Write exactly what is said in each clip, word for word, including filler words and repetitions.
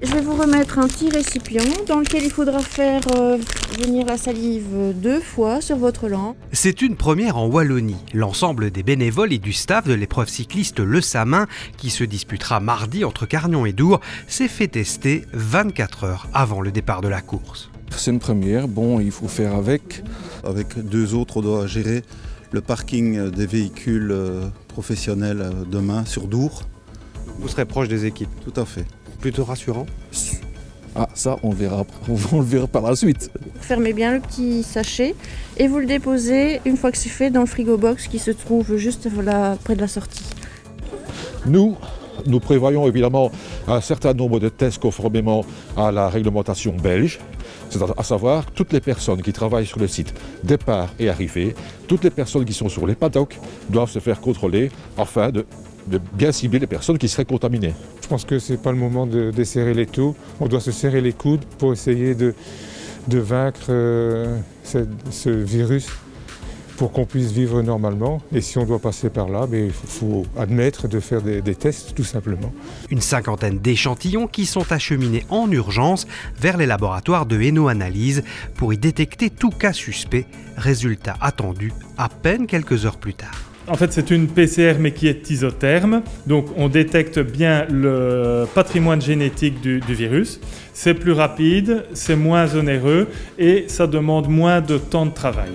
Je vais vous remettre un petit récipient dans lequel il faudra faire euh, venir la salive deux fois sur votre langue. C'est une première en Wallonie. L'ensemble des bénévoles et du staff de l'épreuve cycliste Le Samin, qui se disputera mardi entre Carnion et Dour, s'est fait tester vingt-quatre heures avant le départ de la course. C'est une première, bon, il faut faire avec. Avec deux autres, on doit gérer le parking des véhicules professionnels demain sur Dour. Vous serez proche des équipes. Tout à fait. Plutôt rassurant. Ah, ça, on le verra, on le verra par la suite. Fermez bien le petit sachet et vous le déposez, une fois que c'est fait, dans le frigo box qui se trouve juste voilà, près de la sortie. Nous, nous prévoyons évidemment un certain nombre de tests conformément à la réglementation belge, c'est à savoir toutes les personnes qui travaillent sur le site départ et arrivée, toutes les personnes qui sont sur les paddocks doivent se faire contrôler afin de, de bien cibler les personnes qui seraient contaminées. Je pense que ce n'est pas le moment de desserrer les taux, on doit se serrer les coudes pour essayer de, de vaincre euh, ce, ce virus, pour qu'on puisse vivre normalement. Et si on doit passer par là, il faut admettre de faire des, des tests, tout simplement. Une cinquantaine d'échantillons qui sont acheminés en urgence vers les laboratoires de Hainaut-Analyse pour y détecter tout cas suspect. Résultat attendu à peine quelques heures plus tard. En fait, c'est une P C R mais qui est isotherme, donc on détecte bien le patrimoine génétique du, du virus. C'est plus rapide, c'est moins onéreux et ça demande moins de temps de travail.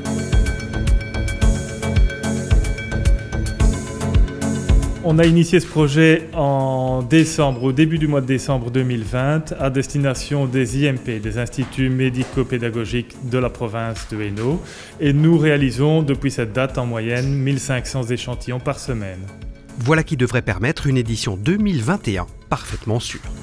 On a initié ce projet en décembre, au début du mois de décembre deux mille vingt, à destination des I M P, des instituts médico-pédagogiques de la province de Hainaut. Et nous réalisons depuis cette date en moyenne mille cinq cents échantillons par semaine. Voilà qui devrait permettre une édition deux mille vingt et un parfaitement sûre.